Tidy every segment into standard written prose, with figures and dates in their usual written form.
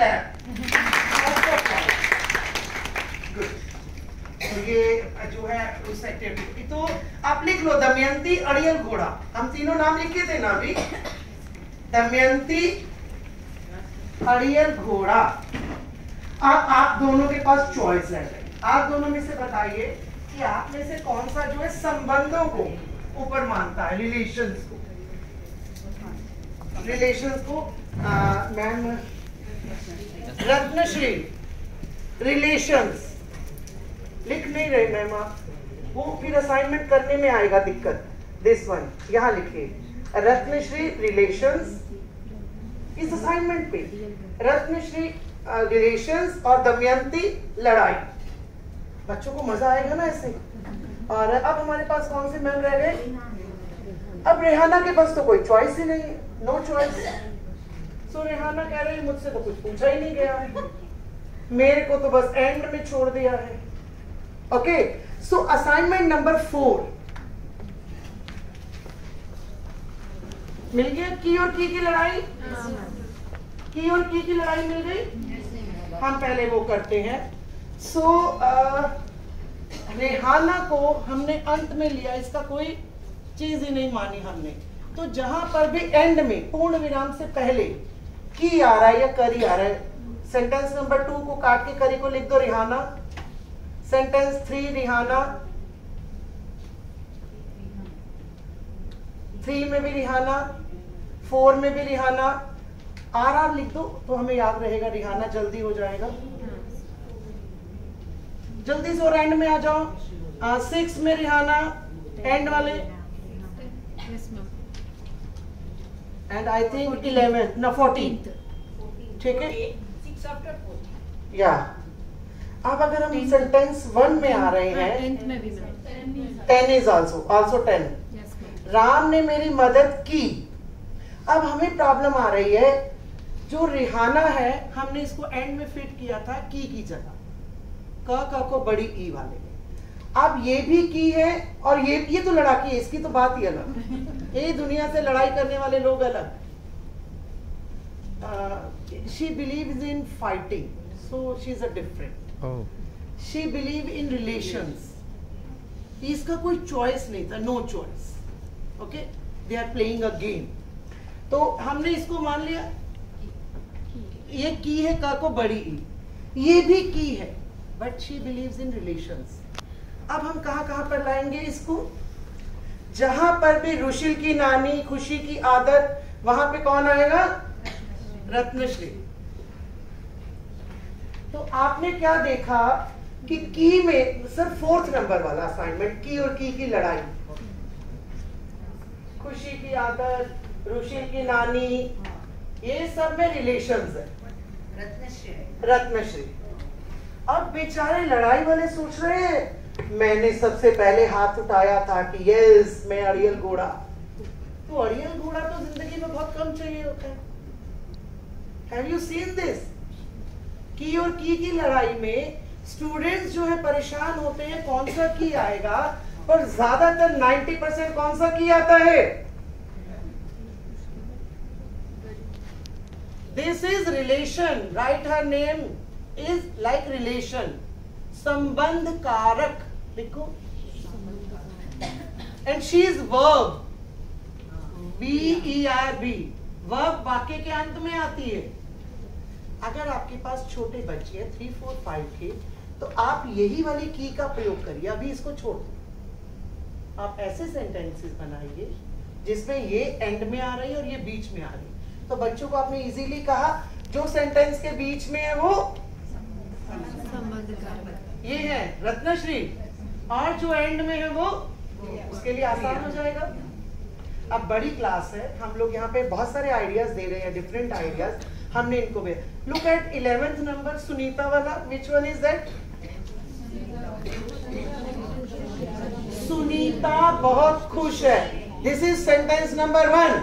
Clap. Good. तो ये जो है उस एक्टिविटी, तो आप लिख लो दमयंती अड़ियल घोड़ा। हम तीनों नाम लिखे थे ना अभी, दमयंती अड़ियल घोड़ा। अब आप दोनों के पास चॉइस है, आप दोनों में से बताइए कि आप में से कौन सा जो है संबंधों को ऊपर मानता है, रिलेशंस को। रिलेशंस को मैम रत्नश्री रिलेशंस लिख नहीं रहे मैम आप, वो फिर असाइनमेंट करने में आएगा दिक्कत। दिस वन यहाँ लिखिए, रत्नश्री रिलेशंस इस असाइनमेंट पे, रत्नश्री रिलेशंस और दमयंती लड़ाई। बच्चों को मजा आएगा ना ऐसे। और अब हमारे पास कौन से मैम रह गए? अब रेहाना के पास तो कोई चॉइस ही नहीं है, नो चॉइस। सो रेहाना कह रही है मुझसे तो कुछ पूछा ही नहीं गया, मेरे को तो बस एंड में छोड़ दिया है। ओके, सो असाइनमेंट नंबर 4 मिल गया। की और की लड़ाई, की और की लड़ाई मिल गई। हम पहले वो करते हैं। सो रेहाना को हमने अंत में लिया, इसका कोई चीज ही नहीं मानी हमने। तो जहां पर भी एंड में पूर्ण विराम से पहले की आ रहा है या करी आ रहा है, सेंटेंस नंबर 2 को काट के करी को लिख दो रेहाना, सेंटेंस 3 रेहाना, 3 में भी रेहाना, 4 में भी रेहाना। आर लिख दो तो हमें याद रहेगा, रेहाना जल्दी हो जाएगा। जल्दी से और एंड में आ जाओ। 6 में रेहाना, एंड वाले, एंड आई थिंक 11 ना 14, ठीक है या। अब अगर हम सेंटेंस 1 में आ रहे हैं, 10 इज आल्सो 10। राम ने मेरी मदद की। अब हमें प्रॉब्लम आ रही है, जो रेहाना है हमने इसको एंड में फिट किया था की जगह, क को बड़ी ई वाले में। अब ये भी की है और ये तो लड़ाकी है, इसकी तो बात ही अलग। ये दुनिया से लड़ाई करने वाले लोग अलग। She believes in fighting, so she is a different. She believe in relations, इसका कोई चॉइस नहीं था, no choice. Okay, they are playing a game. तो हमने इसको मान लिया, ये की है का को बड़ी ई, ये भी की है, but she believes in relations. अब हम कहां पर लाएंगे इसको? जहां पर भी रुशिल की नानी, खुशी की आदत, वहां पे कौन आएगा? रत्नश्री। तो आपने क्या देखा कि की में सर 4th नंबर वाला असाइनमेंट, की और की लड़ाई, खुशी की आदत, रुशिल की नानी, ये सब में रिलेशंस है। रत्नश्री। अब बेचारे लड़ाई वाले सोच रहे हैं, मैंने सबसे पहले हाथ उठाया था कि यस मैं अड़ियल घोड़ा। तो अड़ियल घोड़ा तो जिंदगी में बहुत कम चाहिए होता है। Have you seen this? की और की लड़ाई में स्टूडेंट्स जो है परेशान होते हैं, कौन सा की आएगा, पर ज्यादातर 90% कौन सा की आता है? This is relation. Write her name is like relation. संबंध कारक लिखो। And she is verb. V-E-R-B. Verb वाक्य के अंत में आती है। अगर आपके पास छोटे बच्चे हैं 3, 4, 5 के, तो आप यही वाली की का प्रयोग करिए। अभी इसको छोड़ दो, आप ऐसे सेंटेंसेस बनाइए जिसमें ये एंड में आ रही है और ये बीच में आ रही है। तो बच्चों को आपने इजीली कहा, जो सेंटेंस के बीच में है वो ये है रत्नश्री, और जो एंड में है वो उसके लिए आसान हो जाएगा। अब बड़ी क्लास है, हम लोग यहाँ पे बहुत सारे आइडियाज दे रहे हैं, डिफरेंट आइडियाज। हमने इनको भी लुक एट 11th नंबर सुनीता वाला। Which one is that? Sunita बहुत खुश है। This is sentence number 1।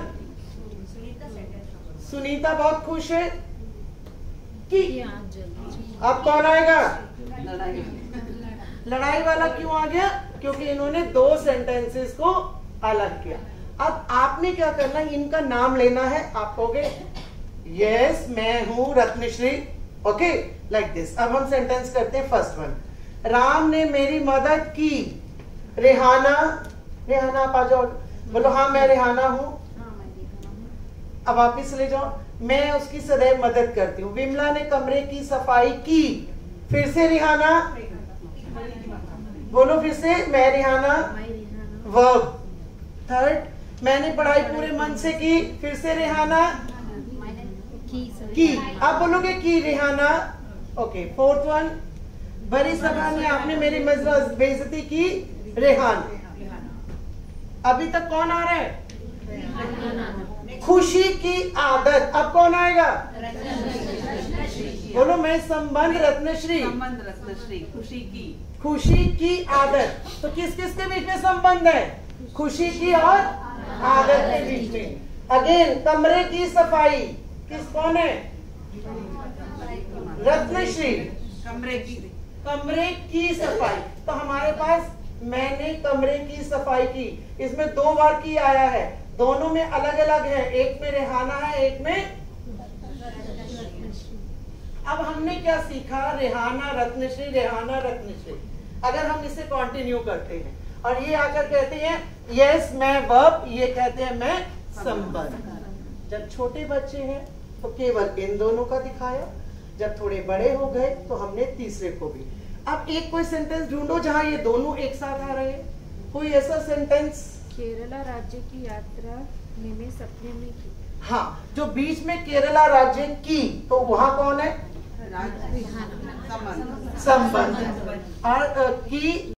Sunita बहुत खुश है कि अब कौन आएगा? लड़ाई वाला क्यों आ गया? क्योंकि इन्होंने 2 सेंटेंसेस को अलग किया। अब आपने क्या करना है, इनका नाम लेना है। आप कहोगे यस मैं हूं रत्नश्री। Okay, like this. अब हम सेंटेंस करते हैं फर्स्ट वन। राम ने मेरी मदद की। रेहाना, रेहाना आप आ जाओ, बोलो हाँ मैं रेहाना हूं। अब वापिस ले जाओ, मैं उसकी सदैव मदद करती हूँ। विमला ने कमरे की सफाई की। फिर से रेहाना, बोलो फिर से, मैं रेहाना वर्ब। थर्ड, मैंने पढ़ाई पूरे मन से की। फिर से रेहाना की। आप बोलोगे की रेहाना। ओके, फोर्थ वन, बड़ी सभा में आपने मेरी बेइज्जती की। रेहान। अभी तक कौन आ रहा है? खुशी की आदत। अब कौन आएगा? बोलो मैं संबंध रत्नश्री। संबंध रत्नश्री, खुशी की। खुशी की आदत। तो किस किस के बीच में संबंध है? खुशी की और आदत के बीच में। अगेन, कमरे की सफाई किस कौन है? रत्नश्री। कमरे की सफाई। तो हमारे पास मैंने कमरे की सफाई की, इसमें दो बार की आया है, दोनों में अलग अलग है, एक में रेहाना है, एक में। अब हमने क्या सीखा? रेहाना रत्नश्री, रेहाना रत्नश्री। अगर हम इसे कंटिन्यू करते हैं और ये आकर कहते हैं यस मैं वर्ब, ये कहते हैं मैं संबंध। जब छोटे बच्चे हैं तो केवल इन दोनों का दिखाया, जब थोड़े बड़े हो गए तो हमने तीसरे को भी। अब एक कोई सेंटेंस ढूंढो जहां ये दोनों एक साथ आ रहे हैं। कोई ऐसा सेंटेंस? केरला राज्य की यात्रा मैंने सपने में की। हाँ, जो बीच में केरला राज्य की, तो वहां कौन है? संबंध। संबंध। और की